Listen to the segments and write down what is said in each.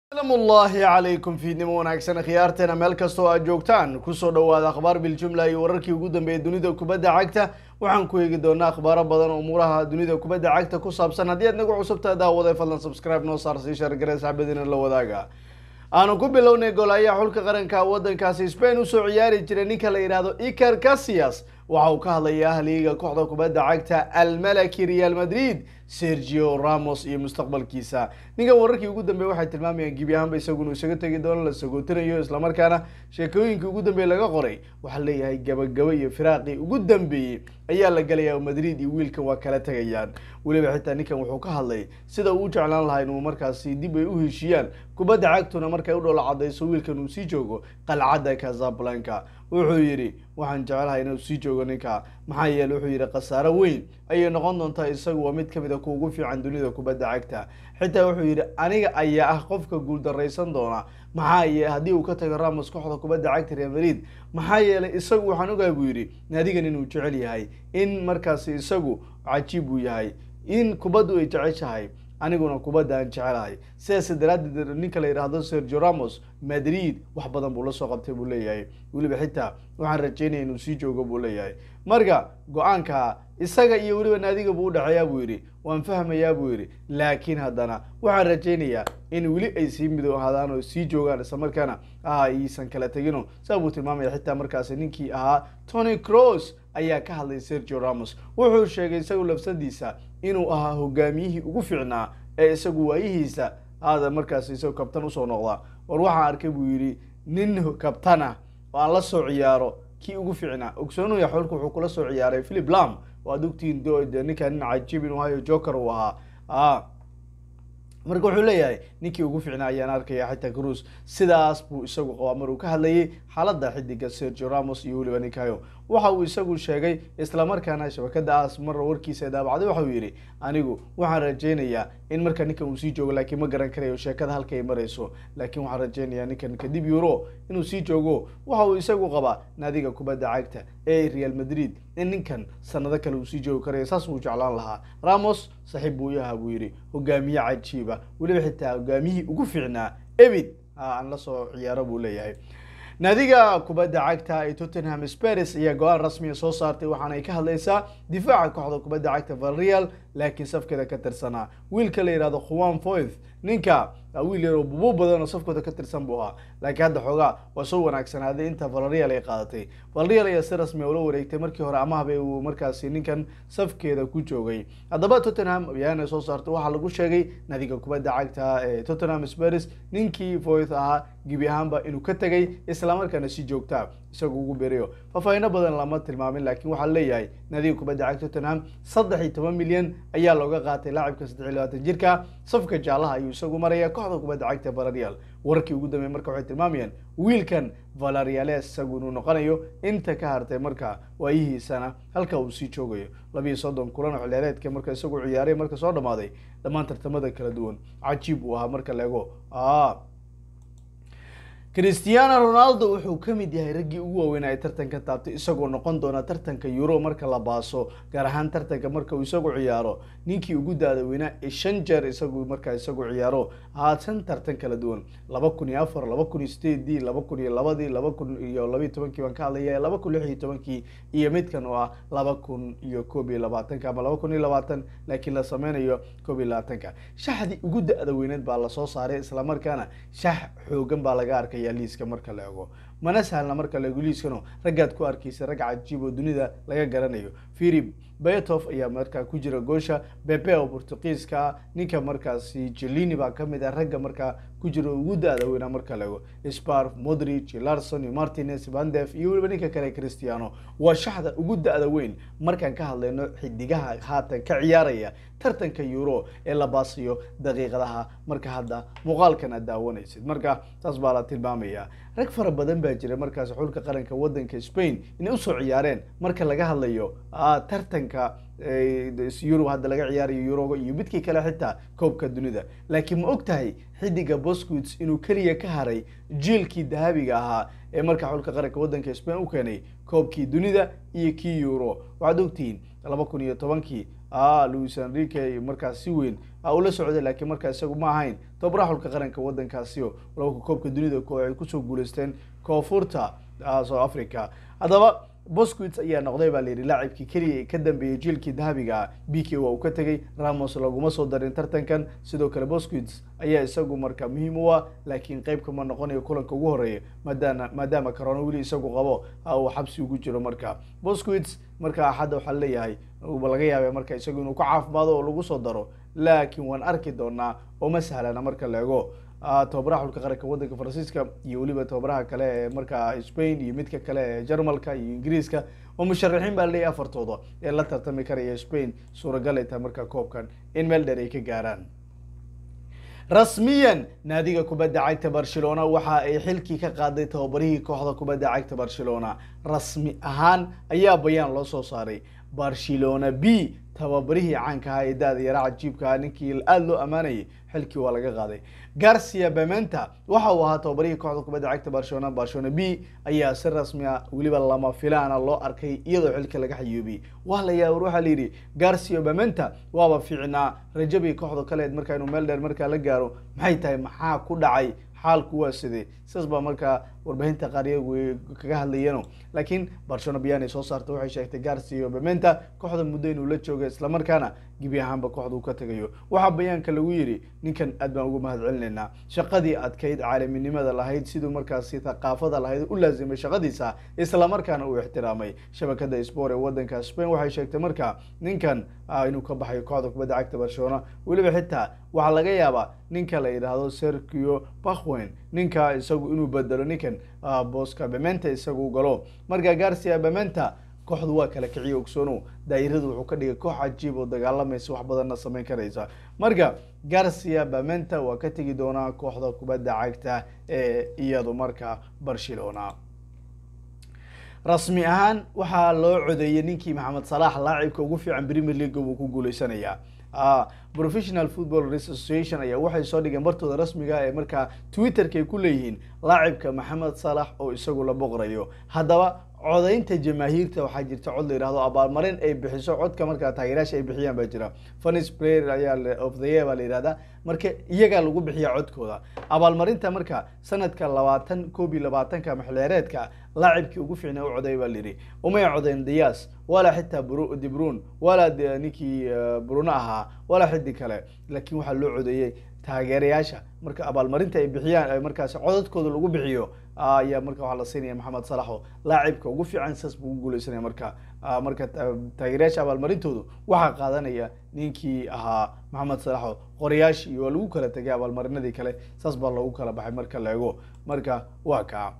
السلام الله عليكم في wanaagsan khiyaarteena meel kasto aad joogtaan ku soo dhawaada akhbaar bil jumla iyo wararkii ugu dambeeyay dunida kubadda cagta waxaan ku eegi doonaa akhbaaro badan oo umuraha dunida kubadda cagta ku saabsan haddii aad nagu cusubtahay daawada fadlan subscribe noo saar si share gareys xabadina la wadaaga aanu ku bilownay goolaya xulka qaranka wadankaasi Spain u soo ciyaari jiray ninka la yiraahdo Iker Casillas waxa uu ka hadlayaa ahliga kooxda kubadda cagta Al-Malaki Real Madrid Sergio Ramos iyo mustaqbalkiisa ninka wararkii ugu dambeeyay waxay tilmaamayaan gibi ahaanba isaguna isaga tagi doono la sagootinayo isla markaana sheekooyinkii ugu dambeeyay laga qoray waxa leeyahay gabagabo iyo firaaqi ugu dambeeyay ayaa la galayaa Madrid iyo wiilkan waa kala tagayaan waliba xitaa ninkan wuxuu ka hadlay sida uu jeclaan lahaa inuu markaasi dib ay u heshiyaan kubadda cagtuna markay u dholo cadayso wiilkan uu sii joogo qalcadda Casablanca wuxuu yiri waxaan jecelahay inuu sii joogo ninka maxaa yeelay wuxuu yiri qasaaro weyn ayay noqon doontaa isagu waa mid kamid ah kuwa ugu fiican dunida kubadda cagta xitaa wuxuu yiri aniga ayaa ah qofka guul dareysan doona maxaa yeelay hadii uu ka tago Ramos kooxda kubadda cagta Real Madrid maxaa yeelay isagu waxaan ogahay buu yiri naadigan inuu jecel yahay in markaasi isagu cajiib uu yahay in kubaddu ay jeceshahay aniguna kubadda aan jecelahay sidaas daraaddeed ninka la yiraahdo Sergio Ramos Madrid wax badan buu la soo qabtay buu leeyahay waliba xitaa waxaan rajaynayaa inuu sii joogo buu leeyahay marka go'aanka isaga iyo waliba naadiga buu u dhaxeeyaa buu yiri waan fahmayaa buu yiri laakiin haddana waxaan rajaynayaa in wali ay sii mido ahaadaan oo sii joogaan isla markaana aysan kala tagino sababuu tilmaamaya xitaa markaas ninkii ahaa Toni Kroos ayaa ka hadlay Sergio Ramos wuxuu sheegay isagu lafsadiisa inuu ahaa hogaamiyihii ugu fiicnaa ee isagu waayihiisa aada markaas isagu kabtan u soo noqda war waxaan arkay buu yiri nin kabtan ah oo aan la soo ciyaaro kii ugu fiicnaa ogsoonuhu xulku wuxuu kula soo ciyaaray Philip Lahm waa dugtiin ninka nin cajiib inuu hayo joker uu ahaa marka wuxuu leeyahay ninkii ugu fiicnaa ayaan arkaya xitaa Kroos sidaas buu isagu qabaa maruu ka hadlayay xaaladda xidiga Sergio Ramos iyo waliba ninkayo waxa uu isagu sheegay isla markaana shabakadaas mar warkiisa daabacday waxa uu yiri anigu waxaan rajaynayaa in marka ninkan uu sii joogo laakiin ma garan karayo sheekada halka ay marayso laakiin waxaan rajaynayaa ninkan kadib Euro inuu sii joogo waxa uu isagu qabaa naadiga kubadda cagta ee Real Madrid in ninkan sanado kale uu sii joogo karayo saas uu jeclaan lahaa Ramos saaxiib buu yahay buu yiri hogaamiye cajiib waliba xitaa hogaamiyihii ugu fiicnaa Ebid aan la soo ciyaaro buu leeyahay naadiga kubadda cagta ee Tottenham Spurs ayaa go'aan rasmi ah soo saartay waxaana ay ka hadlaysaa difaaca kooxda kubadda cagta Villarreal laakiin safkeeda ka tirsanaa wiilka la yiraahdo Juan Foyth ninka wiil yar oo buubo badan oo safkooda ka tirsan buu ahaa laakiin hadda xogaa waa soo wanaagsanaaday inta Villarreal ay qaadatay Villarreal ayaa si rasmi ah ula wareegtay markii hore amaahba uu markaasi ninkan safkeeda ku joogay haddaba Tottenham ayaana soo saartay waxa lagu sheegay naadiga kubadda cagta ee Tottenham Spurs ninkii Foyth ahaa gibi ahaanba inuu ka tagay isla markaana si joogta isagu ugu beerayo faahfaahin badan lama tilmaamin laakiin waxa leeyahay naadiga kubadda cagta Tottenham 13 milyan ayaa looga qaatay laacibka 23 jirka safka jaalaha ayuu isagu maraya kooxda kubadda cagta Villarreal warkii ugu dambeeyay marka waxay tilmaamayaan wiilkan Villarreal isagu inuu noqonayo inta ka hartay marka waayihiisana halka uu sii joogayo 32 kulan oo xilliyeedka marka isagu ciyaaray marka soo dhamaaday dhammaan tartamada kala duwan cajiib uu ahaa marka leego Cristiano Ronaldo wuxuu ka mid yahay raggii ugu waaweyn ee tartanka taabtay isagoo noqon doona tartanka Euro marka la baaso gaar ahaan tartanka marka uu isagu ciyaaro ninkii ugu daada weynaa ee 5 jeer isagu marka isagu ciyaaro haatan tartan kala duwan 2004 2008 2002 baan ka hadlayaa 2016 iyo midkan oo ah 2021 ama 2020 laakiin la sameynayo 2020 shaxdi ugu daada weyneed baa la soo saaray isla markaana shax xoogan baa laga arkay liiska marka la eego mana sahlna marka la eego liiskano ragaad ku arkaysa rag cajiib oo dunida laga garanayo Philip Beethoff ayaa marka ku jira goosha Pepe oo Portugiiska ninka markaasi Chiellini baa kamid ah ragga marka ku jira ugu daada weyn marka la eego Spar Modric Larsson Martinez Van de Beek iyo waliba ninka kale Cristiano waa shaxda ugu daada weyn markaan ka hadlayno xidigaha haatan ka ciyaaraya tartanka Euro ee la baasiyo daqiiqadaha marka hadda muuqaalkan aad daawanaysid marka taas baa la tilmaamaya rag fara badan baa jira markaas xulka qaranka wadanka Spain inay u soo ciyaareen marka laga hadlayo tartanka Euro hadda laga ciyaarayo Euro iyo midkii kale xitaa koobka dunida laakiin ma ogtahay xidiga Busquets inuu kaliya ka haray jiilkii dahabiga ahaa ee marka xulka qaranka wadanka Spain u keenay koobkii dunida iyo kii Euro waxaad ogtiin 2010kii Luis Enrique markaas si weyn ula socday laakiin markaa isagu ma ahayn tababaraha xulka qaranka wadankaasi oo laba koobka dunida ay kusoo guuleysteen koonfurta South Africa. Haddaba Busquets ayaa noqday baa la yiri laacibkii kaliya ee ka dambeeyay jiilkii dahabiga BK waa uu ka tagay Ramos laguma soo darin tartankan sidoo kale Busquets ayaa isagu markaa muhiim u ah laakiin qayb kama noqonayo kulanka ugu horeeya maadaama corona wili isagu qabo oo xabsi ugu jiro markaa Busquets markaa hadda waxa la leeyahay laga yaabay markaa isagu inuu ku caafimaado oo lagu soo daro laakiin waan arki doonaa oo ma sahlana marka la eego tababaraha xulka qaranka wadanka Faransiiska iyo waliba tababaraha kale ee markaa Spain iyo midka kale ee Jarmalka iyo Ingiriiska oo musharaxiin baa leeyahay afartooda ee la tartami karaya Spain suuragal ay tahay markaa koobkan in meel dheer ay ka gaaraan. Rasmiyan naadiga kubadda cagta Barcelona waxa ay xilkii ka qaaday tababarihii kooxda kubadda cagta Barcelona rasmi ahaan ayaa bayaan loo soo saaray Barcelona B tababarihii caanka ah ee daada yara cajiibka ninkii aad loo amaanayay xilkii waa laga qaaday Garcia Pimenta waxa uu ahaa tababarihii kooxda kubadda cagta Barcelona B ayaa si rasmi ah waliba lama filaana loo arkay iyadoo xilka laga xayuubiyay waa la yaab waxa la yiri Garcia Pimenta waaba fiicnaa rajabi kooxda kale markaa inuu meel dheer markaa la gaaro maxay tahay maxaa ku dhacay xaalku waa sidee sidaas baa markaa warbaahinta qaariga kaga hadlayeen laakiin Barcelona biyaan ay soo saartay waxay sheegtay Garcia Pimenta kooxda muddo inuu la joogo isla markaana gibi ahaanba kooxda uu ka tagayo waxa bayaanka lagu yiri ninkan aad baan ugu mahadcelinaynaa shaqadii adkeyd caalamiinimada lahayd sidoo markaasi thaqaafada lahayd u laazimay shaqadiisa isla markaana uu ixtiraamay shabakada Sport ee wadanka Spain waxay sheegtay markaa ninkan inuu ka baxay kooxda kubadda cagta Barcelona waliba xitaa waxa laga yaabaa ninka la yiraahdo Sergio Pagüen ninka isagu inuu bedelo ninkan booska Pimenta isagu galo marka Garcia Pimenta kooxdu waa kala kiciyo ogsoono daayiradu wuxuu ka dhigay koox cajiib oo dagaalamaysa wax badan sameyn karaysa marka Garcia Pimenta waa ka tagi doona kooxda kubadda cagta ee iyadu marka Barcelona rasmi ahaan waxa loo codeeyay ninkii Mohamed Salah laacibka ugu fiican Premier League uu ku guuleysanaya Professional Football Association ayaa waxay soo dhigeen bartooda rasmiga ee markaa Twitter-ka ay ku leeyihiin laacibka Mohamed Salah oo isagu la boqorayo haddaba codaynta jamaahiirta waxaa jirta cod la yiraahdo abaalmarin ay bixiso codka markaa taageerayaasha ay bixiyaan baa jira Funniest Player ayaa of the Year baa la yiraahdaa marka iyaga lagu bixiyaa codkooda abaalmarinta marka sanadka 2021 maxleereedka laacibkii ugu fiicnaa u coday baa la yiri uma codayn Diaz wala xitaa De Bruyne wala ninkii Bruno ahaa wala xiddi kale laakiin waxa loo codeeyay taageerayaasha marka abaalmarinta ay bixiyaan ay markaas codadkooda lagu bixiyo ayaa marka waxa la siinaya Mohamed Salah laacibka ugu fiican sas buu guuleysanaya marka taageerayaasha abaalmarintoodu waxa qaadanaya ninkii ahaa Mohamed Salah qoriyaash iyo lagu kala tagay abaalmarinadii kale sas baa lagu kala baxay marka la eego marka waa ka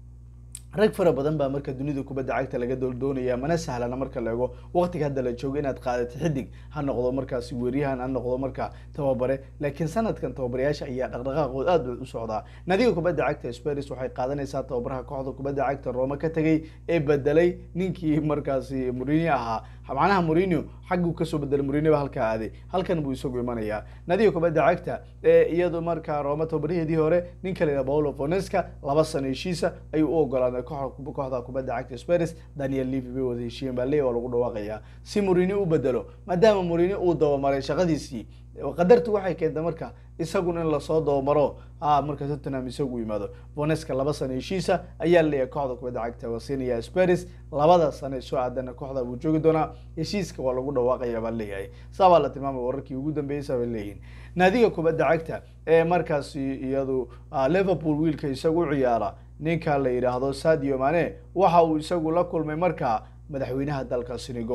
rag fara badan baa marka dunida kubadda cagta laga doonaya mana sahlana marka la eego waqtiga hadda la joogo inaad qaadato xidig ha noqdo markaasi weeriyahan ha noqdo marka tababare laakiin sanadkan tababarayaasha ayaa dhaqdhaqaaqood aad u socdaa nadiga kubadda cagta Spurs waxay qaadanaysaa tababaraha kooxda kubadda cagta Roma ka tagay ee bedelay ninkii markaasi Mourinho ahaa macnaha Mourinho xaggu ka soo bedelay Mourinho halka aaday halkan buu isagu imanayaa nadiga kubadda cagta ee iyadu marka Roma tababaraheedii hore nin kale Paulo Fonseca 2 sano heshiisa ayuu u ogolaaday kooxda kubadda cagta Spurs Daniel Levy bay wada heshiiyeen baa leeyahay lagu dhawaaqayaa si Mourinho u bedelo maadaama Mourinho uu dawamaray shaqadiisii qadartu waxay keentay marka isaguna in la soo dawamaro marka Tottenham isagu yimaado Fonseca 2 sano heshiisa ayaa leeyahay kooxda kubadda cagta wasiinaya Spurs 2 sano soo aadana kooxda uu joogi doona heshiiska waa lagu dhawaaqayaa baa leeyahay sabab la tilmaamay wararkii ugu dambeeyay baa leeyahay naadiga kubadda cagta ee markaasi iyadu Liverpool wiilka isagu ciyaara ninka la yiraahdo Sadio Mane waxa uu isagu la kulmay markaa madaxweynaha dalka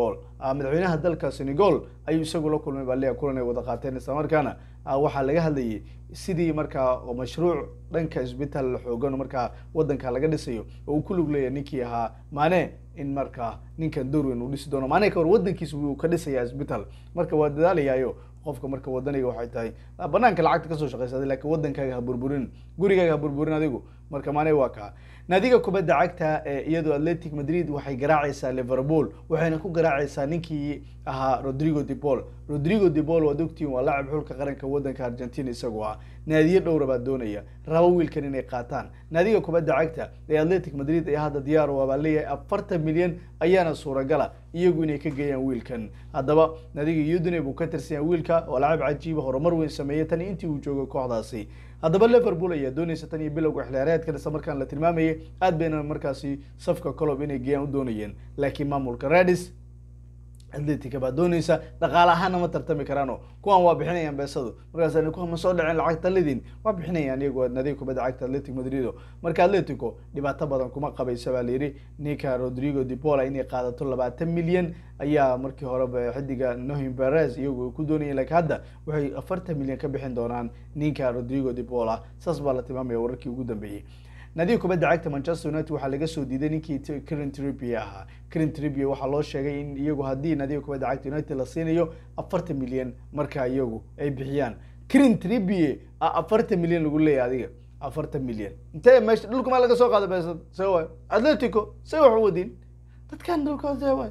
Senegal ayuu isagu la kulmay baa leeyahay kulan ay wada qaateen isla markaana waxa laga hadlayay sidii markaa mashruuc dhanka isbitaal xoogan markaa wadanka laga dhisayo oo ku lug leeyahay ninkii ahaa Mane in markaa ninkan door weyn u dhisi doono Mane ka wadankiisa uu ka dhisayaa isbitaal marka waa dadaalayaayo qofka marka wadaniga waxay tahay banaanka lacagta ka soo shaqeysay laakiin wadankaaga ha burburin gurigaaga ha burburin adigu marka Mane waa ka naadiga kubadda cagta iyadoo Athletic Madrid waxay garaacaysaa Liverpool waxayna ku garaacaysaa ninkii ahaa Rodrigo de Paul waa dugtiin waa laacib xulka qaranka wadanka Argentina isagoo ah naadiyo dhowr baa doonaya rabo wiilkan inay qaataan naadiga kubadda cagta Athletic Madrid ay hadda diyaar u ah leeyahay 40 milyan ayaana suuragala iyagu inay ka geeyaan wiilkan haddaba naadiga Udine buu ka tirsan wiilka oo laacib cajiib horumar weyn sameeyay tan intii uu joogay kooxdaasi haddaba Liverpool ayaa doonaysa tan iyo bilowga xilciyaareedkan isla markaan la tilmaamayay aad bayna markaasi safka kolob inay geeyaan u doonayeen laakiin maamulka Reds Athletic baa doonaysa dhaqaale ahaan ma tartami karaano kuwan waa bixinayaan beesadu markaas ay ku ma soo dhaceen lacagta lidin waa bixinayaan iyagoo naadiga kubadda cagta Athletic Madrid marka Atletico dhibaato badan kuma qabaysa baa leeyahay ninka Rodrigo de Paul inay qaadato 20 milyan ayaa markii hore xidiga Nohim Perez iyagoo ku doonayeen laakiin hadda waxay 40 milyan ka bixin doonaan ninka Rodrigo de Paul saas baa la tilmaamay warkii ugu dambeeyay naadiga kubadda cagta Manchester United waxa laga soo diiday ninkii Kieran Trippier waxa loo sheegay in iyagu hadii naadiga kubadda cagta United la siinayo 40 milyan marka iyagu ay bixiyaan Kieran Trippier 40 milyan lagu leeyahay adiga 40 milyan intee meesha dhulka ma laga soo qaaday beesad soo Atletico soo wax wadin dadkan dhulka soo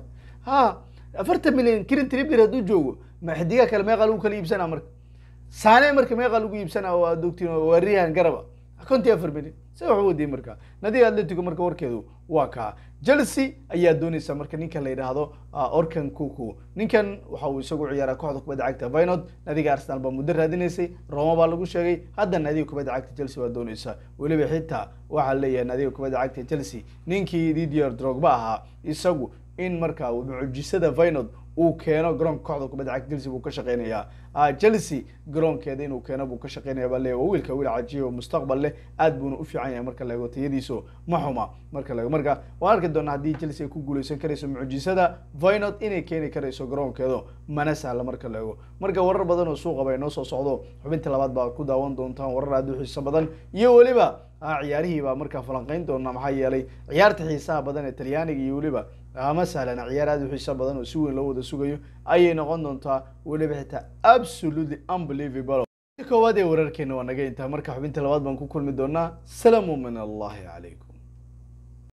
40 milyan Kieran Trippier haduu joogo ma xidiga kale meeqa lagu kala iibsanaa marka Sané marka meeqa lagu iibsanaa waa dogtiin wariyahan garaba كنت أفرمني سووا ودي مركا نادي أتلتيكو مركا وركيدو واكا جلسي أيا دونيسا مركا نينكا ليدا هذا أوركان كوكو نينكا وحاو يسوقوا عيارا كوحدو كبدا عاقتا فاينود نادي أرسنال بمدر هادينيسي روما بالغو شاقي هادا نادي كبدا عاقتا جلسي ودونيسا ولي بحيتا waxaa leeyahay naadiga kubadda cagta Chelsea ninkii Didier Drogba ahaa isagu in markaa uu mucjisada Feyenoord uu keeno garoon kooxda kubadda cagta Chelsea buu ka shaqeynayaa Chelsea garoonkeeda inuu keeno buu ka shaqeynayaa baa leeyahay wiilka wiil cajiib oo mustaqbal leh aad buu u fiican yahay marka la eego tayadiisu ma xuma marka waan arki doonaa hadii Chelsea ku guuleysan karayso mucjisada Feyenoord inay keeni karayso garoonkeeda mana sahla marka la eego marka warar badan oo suuqa bay noo soo socdo xubinta labaad baa ku daawan doontaan warar aad u xiiso badan iyo waliba ciyaarihii baa marka falanqeyn doona maxaa yeelay ciyaarta xiisaha badan ee Talyaaniga iyo waliba ama sahlan ciyaar aad u xiiso badan oo si weyn loo wada sugayo ayay noqon doontaa waliba xitaa absolutely unbelievable koowaad ee wararkeena waa naga intaa marka xubinta labaad baan ku kulmi doonaa salaamu min Allah alaykum